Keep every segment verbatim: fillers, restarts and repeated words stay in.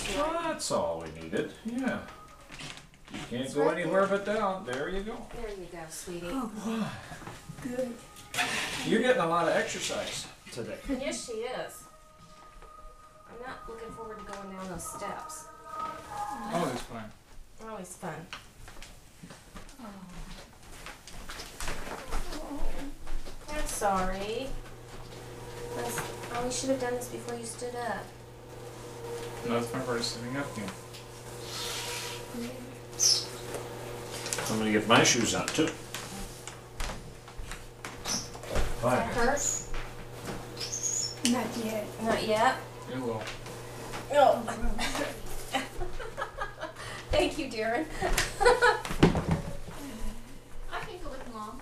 to Well, it. that's all we needed. Yeah. You can't It's go right anywhere but down. There you go. There you go, sweetie. Oh, good. You're getting a lot of exercise today. Yes, she is. I'm not looking forward to going down those steps. Oh, it's fine. Always fun. I'm sorry. That's, oh, we should have done this before you stood up. No, that's my first sitting up here. I'm gonna get my shoes on too. Fine. Hurt? Not yet. Not yet. It will. No. Thank you, Darren. I can go with Mom.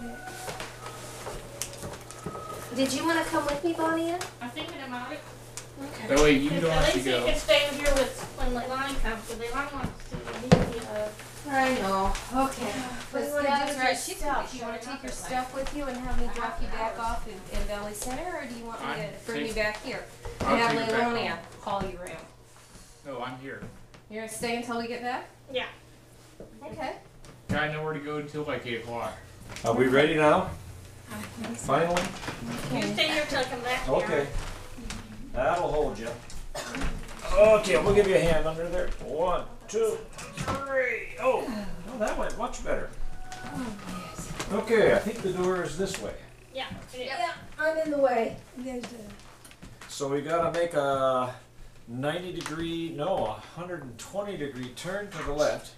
Did you want to come with me, Bonnie? I'm thinking about it. Okay. That way you Because don't at have to least you go. can stay here with when Leilani comes, because Leilani wants to be uh, I know. Okay. What do you want to Yeah, do with that's your right. She could stuff? be Do you want to showing take your up at, stuff with you and have me drop you back off in, in Valley Center, or do you want me I'm to bring you take- back here and I'll have take it back Leilani home. haul you around? No, I'm here. You're gonna stay until we get back? yeah. Okay. I know where to go until like eight o'clock. Are we ready now? I think so. Finally? You stay here till I come back. Okay. That'll hold you. Okay, we'll give you a hand under there. One, two, three. Oh, oh that went much better. Oh, yes. Okay, I think the door is this way. Yeah. it is. Yeah, I'm in the way. There's a, So we gotta make a ninety degree, no, a one hundred twenty degree turn to the left.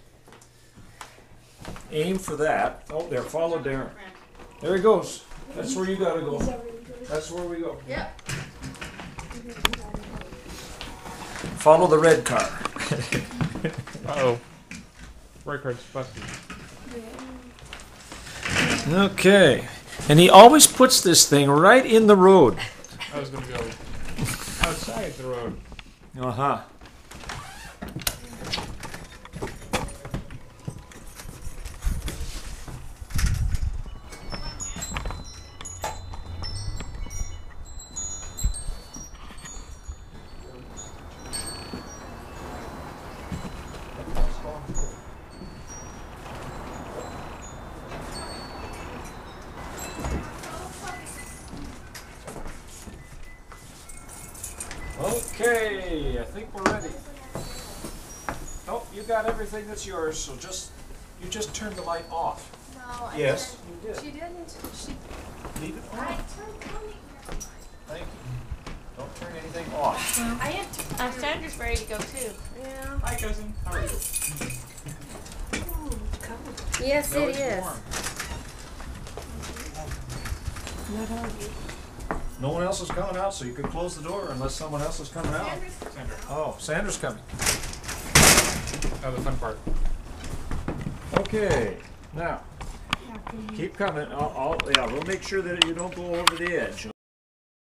Aim for that. Oh, there, follow Darren. There he goes. That's where you gotta go. is that really good? That's where we go. Yep. Follow the red car. Uh oh. Brake card's busted. Okay. And he always puts this thing right in the road. I was gonna go outside the road. Uh huh. Okay, I think we're ready. Oh, you got everything that's yours, so just you just turn the light off. No, I Yes, didn't. you did. She didn't. She. Leave it I on. turned Bonnie. Thank you. Don't turn anything off. I had uh, Sandra's ready to go too. Yeah. Hi, cousin. How are you? Yes, No, it it's is. warm. Not hardly. No one else is coming out, so you could close the door unless someone else is coming out. Sandra. Oh, Sandra's coming. Oh, the fun part. Okay, now How can you? keep coming. I'll, I'll, yeah, we'll make sure that you don't go over the edge.